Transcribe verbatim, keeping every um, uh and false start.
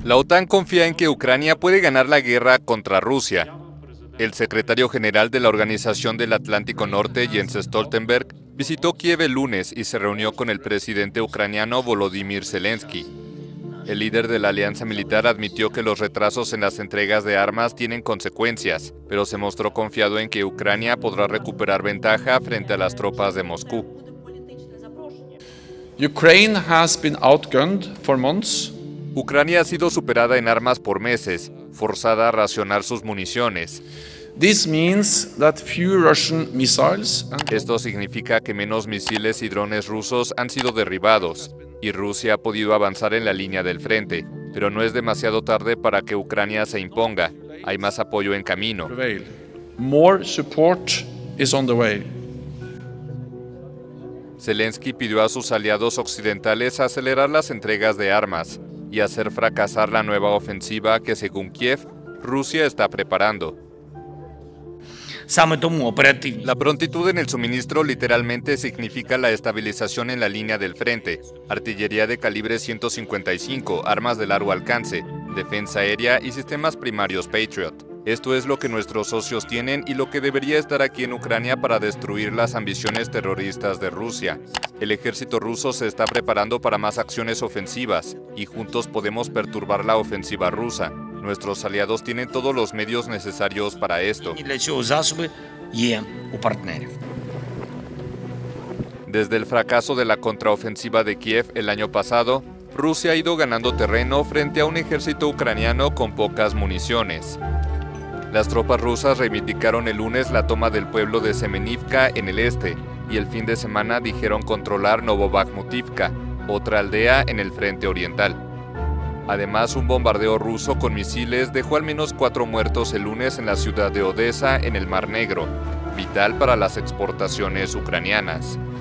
La OTAN confía en que Ucrania puede ganar la guerra contra Rusia. El secretario general de la Organización del Atlántico Norte, Jens Stoltenberg, visitó Kiev el lunes y se reunió con el presidente ucraniano Volodymyr Zelensky. El líder de la alianza militar admitió que los retrasos en las entregas de armas tienen consecuencias, pero se mostró confiado en que Ucrania podrá recuperar ventaja frente a las tropas de Moscú. Ukraine has been outgunned for months. Ucrania ha sido superada en armas por meses, forzada a racionar sus municiones. This means that few Russian missiles and Esto significa que menos misiles y drones rusos han sido derribados, y Rusia ha podido avanzar en la línea del frente, pero no es demasiado tarde para que Ucrania se imponga. Hay más apoyo en camino. prevail. More support is on the way. Zelensky pidió a sus aliados occidentales acelerar las entregas de armas y hacer fracasar la nueva ofensiva que, según Kiev, Rusia está preparando. Саме тому оперативність La prontitud en el suministro literalmente significa la estabilización en la línea del frente, artillería de calibre ciento cincuenta y cinco, armas de largo alcance, defensa aérea y sistemas primarios Patriot. Esto es lo que nuestros socios tienen y lo que debería estar aquí en Ucrania para destruir las ambiciones terroristas de Rusia. El ejército ruso se está preparando para más acciones ofensivas y juntos podemos perturbar la ofensiva rusa. Nuestros aliados tienen todos los medios necesarios para esto. для цього засоби є у партнерів. Desde el fracaso de la contraofensiva de Kiev el año pasado, Rusia ha ido ganando terreno frente a un ejército ucraniano con pocas municiones. Las tropas rusas reivindicaron el lunes la toma del pueblo de Semenivka en el este, y el fin de semana dijeron controlar Novobakhmutivka, otra aldea en el frente oriental. Además, un bombardeo ruso con misiles dejó al menos cuatro muertos el lunes en la ciudad de Odesa, en el Mar Negro, vital para las exportaciones ucranianas.